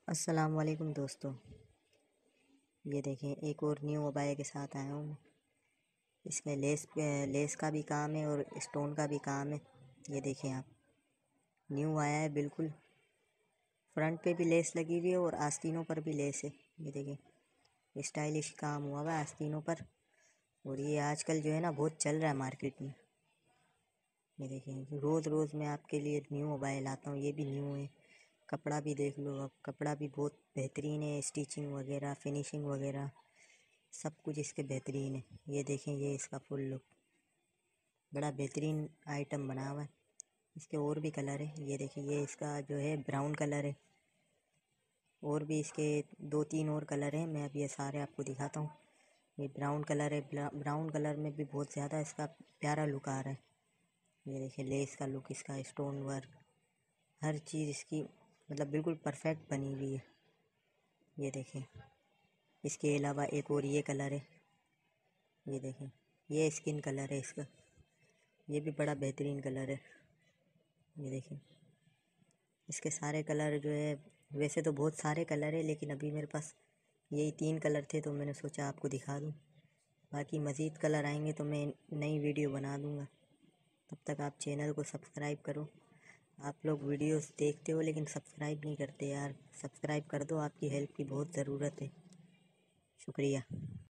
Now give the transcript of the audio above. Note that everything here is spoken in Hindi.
अस्सलाम वालेकुम दोस्तों। ये देखें, एक और न्यू मोबाइल के साथ आया हूँ। इसमें लेस का भी काम है और स्टोन का भी काम है। ये देखें आप, न्यू आया है बिल्कुल। फ्रंट पे भी लेस लगी हुई है और आस्तीनों पर भी लेस है। ये देखें, स्टाइलिश काम हुआ हुआ है आस्तीनों पर। और ये आजकल जो है ना, बहुत चल रहा है मार्केट में। ये देखें, रोज़ रोज़ मैं आपके लिए न्यू मोबाइल लाता हूँ। ये भी न्यू है। कपड़ा भी देख लो आप, कपड़ा भी बहुत बेहतरीन है। स्टिचिंग वगैरह, फिनिशिंग वगैरह सब कुछ इसके बेहतरीन है। ये देखें, ये इसका फुल लुक, बड़ा बेहतरीन आइटम बना हुआ है। इसके और भी कलर है। ये देखिए, ये इसका जो है ब्राउन कलर है। और भी इसके 2-3 और कलर हैं। मैं अब ये सारे आपको दिखाता हूँ। ये ब्राउन कलर है। ब्राउन कलर में भी बहुत ज़्यादा इसका प्यारा लुक आ रहा है। ये देखिए, लेस का लुक, इसका स्टोन वर्क, हर चीज़ इसकी मतलब बिल्कुल परफेक्ट बनी हुई है। ये देखें, इसके अलावा एक और ये कलर है। ये देखें, ये स्किन कलर है इसका। ये भी बड़ा बेहतरीन कलर है। ये देखें, इसके सारे कलर जो है, वैसे तो बहुत सारे कलर है, लेकिन अभी मेरे पास यही 3 कलर थे तो मैंने सोचा आपको दिखा दूँ। बाकी मज़ीद कलर आएंगे तो मैं नई वीडियो बना दूँगा। तब तक आप चैनल को सब्सक्राइब करो। आप लोग वीडियोस देखते हो लेकिन सब्सक्राइब नहीं करते यार। सब्सक्राइब कर दो, आपकी हेल्प की बहुत ज़रूरत है। शुक्रिया।